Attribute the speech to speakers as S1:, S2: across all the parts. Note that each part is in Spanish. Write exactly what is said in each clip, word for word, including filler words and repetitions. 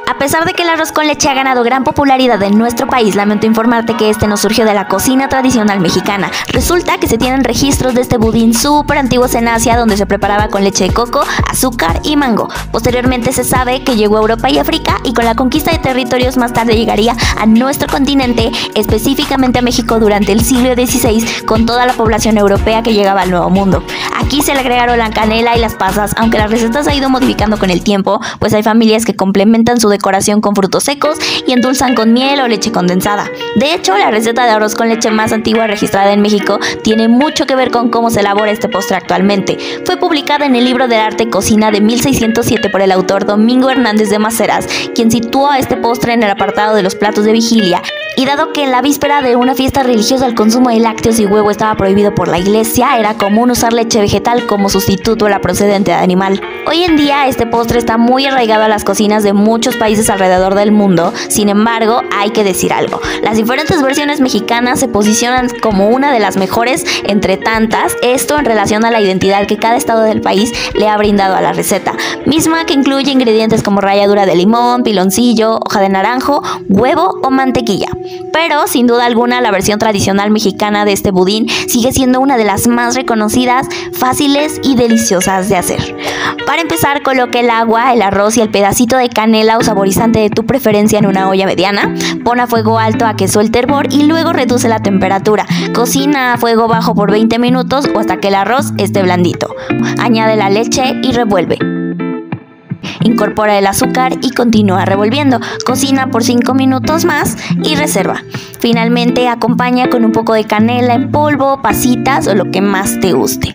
S1: A pesar de que el arroz con leche ha ganado gran popularidad en nuestro país, lamento informarte que este no surgió de la cocina tradicional mexicana. Resulta que se tienen registros de este budín súper antiguos en Asia, donde se preparaba con leche de coco, azúcar y mango. Posteriormente se sabe que llegó a Europa y África, y con la conquista de territorios más tarde llegaría a nuestro continente, específicamente a México durante el siglo dieciséis, con toda la población europea que llegaba al Nuevo Mundo. Aquí se le agregaron la canela y las pasas, aunque las recetas se han ido modificando con el tiempo, pues hay familias que complementan su decoración con frutos secos y endulzan con miel o leche condensada. De hecho, la receta de arroz con leche más antigua registrada en México tiene mucho que ver con cómo se elabora este postre actualmente. Fue publicada en el libro del arte cocina de mil seiscientos siete por el autor Domingo Hernández de Maceras, quien situó a este postre en el apartado de los platos de vigilia. Y dado que en la víspera de una fiesta religiosa el consumo de lácteos y huevo estaba prohibido por la iglesia, era común usar leche vegetal como sustituto a la procedente de animal. Hoy en día este postre está muy arraigado a las cocinas de muchos países alrededor del mundo. Sin embargo, hay que decir algo: las diferentes versiones mexicanas se posicionan como una de las mejores entre tantas, esto en relación a la identidad que cada estado del país le ha brindado a la receta, misma que incluye ingredientes como ralladura de limón, piloncillo, hoja de naranjo, huevo o mantequilla. Pero sin duda alguna la versión tradicional mexicana de este budín sigue siendo una de las más reconocidas, fáciles y deliciosas de hacer. Para empezar, coloca el agua, el arroz y el pedacito de canela o saborizante de tu preferencia en una olla mediana. Pon a fuego alto a que suelte hervor y luego reduce la temperatura. Cocina a fuego bajo por veinte minutos o hasta que el arroz esté blandito. Añade la leche y revuelve. Incorpora el azúcar y continúa revolviendo. Cocina por cinco minutos más y reserva. Finalmente acompaña con un poco de canela en polvo, pasitas o lo que más te guste.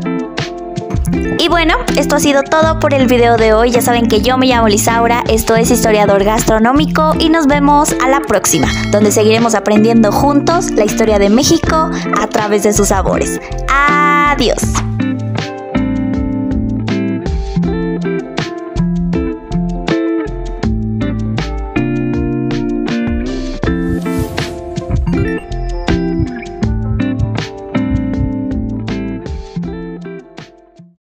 S1: Y bueno, esto ha sido todo por el video de hoy. Ya saben que yo me llamo Lisaura, esto es Historiador Gastronómico y nos vemos a la próxima, donde seguiremos aprendiendo juntos la historia de México a través de sus sabores. Adiós.